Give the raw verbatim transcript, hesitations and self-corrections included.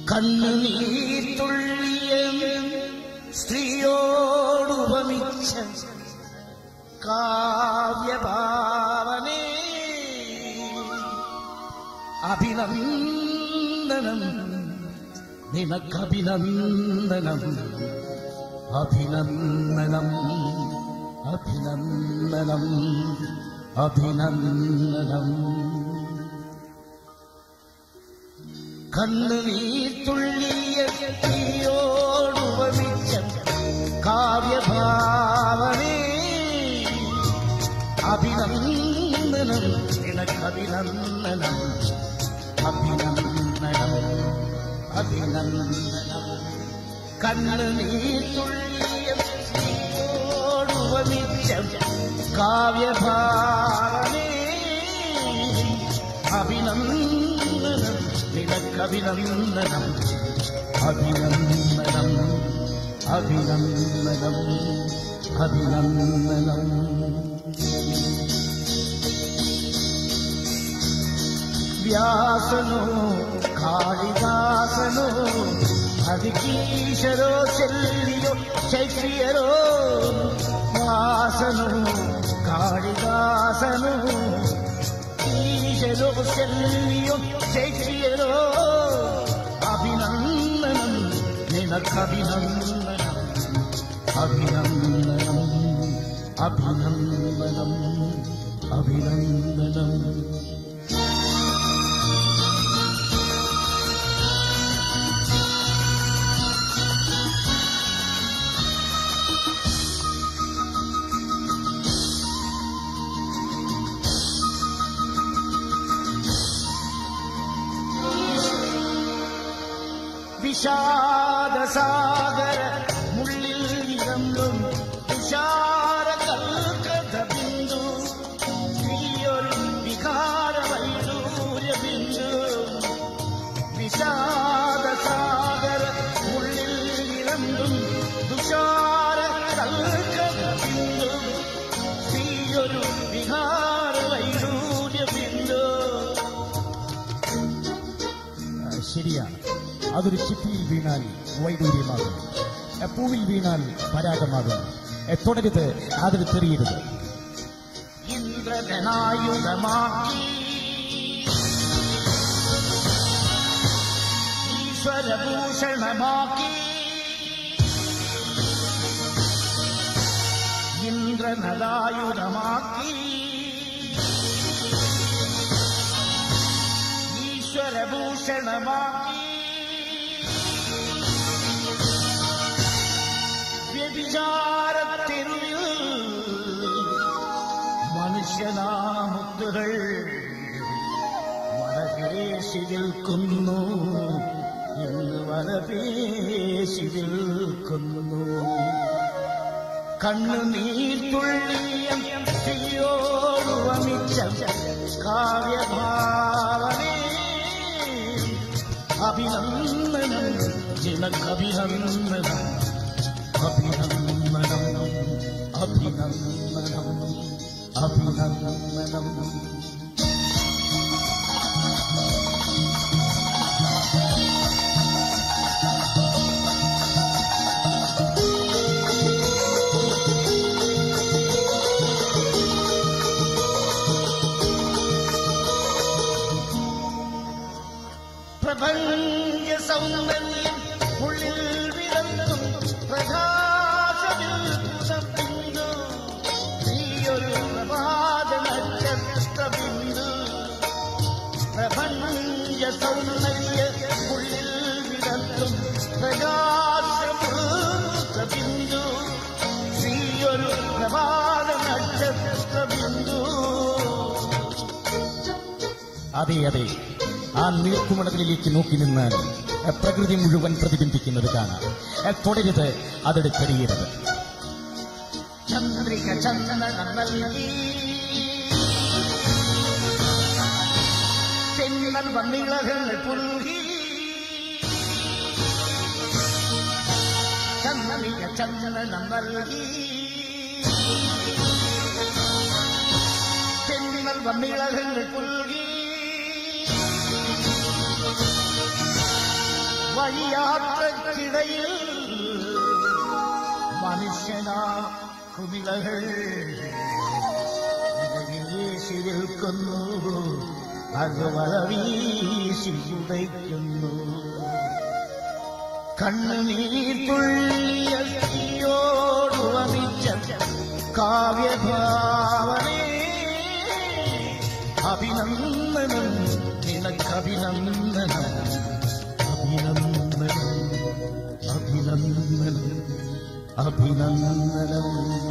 കണ്ണുനീർ തുള്ളിയ സ്ത്രീയോടുപമിച്ച കാവ്യഭാവനേ അഭിനന്ദനം നിനക്കഭിനന്ദനം അഭിനന്ദനം അഭിനന്ദനം അഭിനന്ദനം കണ്ണുനീർ തുള്ളിയ സ്ത്രീയോടുപമിച്ച കാവ്യഭാവനേ അഭിനന്ദനം നിനക്കഭിനന്ദനം അഭിനന്ദനം അഭിനന്ദനം കണ്ണുനീർ തുള്ളിയ സ്ത്രീയോടുപമിച്ച കാവ്യഭാവനേ അഭിനന്ദനം നിനക്കഭിനന്ദനം അഭിനന്ദനം അഭിനന്ദനം അഭിനന്ദനം വ്യാസനോ കാളിദാസനോ അതികീശരോ ശല്യോ ക്ഷത്രിയരോ വാസനോ കാളിദാസനോ ഈശരോ ശല്യോ ക്ഷത്രിയരോ അഭിനന്ദനം നിനക്കഭിനന്ദനം അഭിനന്ദനം അഭിനന്ദനം അഭിനന്ദനം വിഷാദസാഗര മുള്ളിൽ ഇറങ്ങും തുഷാര കൽക്കഥ ബിന്ദു നീയൊരു വികാര വൈഡൂര്യ ബിന്ദു വിഷാദസാഗര മുള്ളിൽ ഇറങ്ങും തുഷാര കൽക്കഥ ബിന്ദു നീയൊരു വികാര വൈഡൂര്യ ബിന്ദു. ശരിയാണ്, അതൊരു ചിപ്പിയിൽ വീണാൽ വൈഡൂര്യമാകും, പൂവിൽ വീണാൽ പരാഗമാകും. തുടരുത്, അതിൽ തെറിയരുത്. ഇന്ദ്രധനായുധമാക്കി ഈശ്വരഭൂഷണമാക്കി ഇന്ദ്രനദായുധമാക്കി ഈശ്വരഭൂഷണമാക്കി വ്യഭിചാരത്തെരുവിൽ മനുഷ്യനാമുത്തുകൾ വലപേശി വിൽക്കുന്നു, ഇന്ന് വലപേശി വിൽക്കുന്നു. കണ്ണുനീർ തുള്ളിയ സ്ത്രീയോടുപമിച്ച കാവ്യഭാവനേ അഭിനന്ദനം നിനക്കഭിനന്ദനം അഭിനന്ദനം അഭിനന്ദനം അഭിനന്ദനം. പ്രപഞ്ച സൗന്ദര്യം ഉള്ളിൽ വിളങ്ങും പ്രകാശബിന്ദു നീയൊരു പ്രഭാത നക്ഷത്രബിന്ദു. പ്രപഞ്ച സൗന്ദര്യ ഉള്ളിൽ വിളങ്ങും പ്രകാശബിന്ദു നീയൊരു പ്രഭാത നക്ഷത്രബിന്ദു. അതെ അതെ, ആ നീർക്കുമണലിലേക്ക് നോക്കി നിന്നാൽ പ്രകൃതി മുഴുവൻ പ്രതിബിംബിക്കുന്നത് കാണാം. തുടരുത്, അതിട് തെറിയരുത്. ചന്ദ്രിക ചന്ദനം നൽകി ചെന്നൽ വന്നിളകൾ പുൽകി ചന്ദ്രിക ചന്ദനം നൽകി ചെന്നൽ വന്നിളകൾ പുൽകി വഴിയാത്രക്കിടയിൽ മനുഷ്യനാ കുമിളകൾ വീശി നിൽക്കുന്നു, അത് വലവീശി ഉടയ്ക്കുന്നു. കണ്ണുനീർ തുള്ളിയ തീയോടു വമിച്ച കാവ്യഭാവനേ, അഭിനന്ദനം നിനക്കഭിനന്ദനം, അഭിനന്ദനം അഭിനന്ദനം അഭിനന്ദനം.